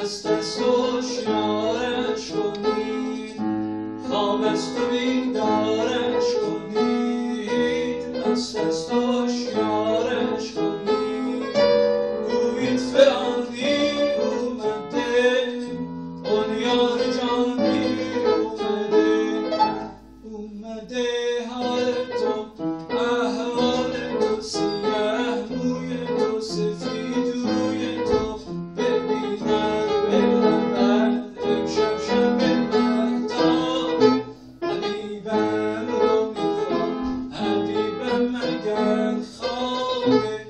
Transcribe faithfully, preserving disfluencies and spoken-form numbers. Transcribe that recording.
مست است و شیارش کنید، خواب است و بیدارش کنید، مست است و شیارش کنید. گویید فلانی اومده، بنیاد جانی اومده، اومده حال تو احوال تو، سیاه موی تو سفید روی تو، ببینم ببرد امشب شب مهتابه، حبیبم رو میخوام حبیبم مگر خوابه.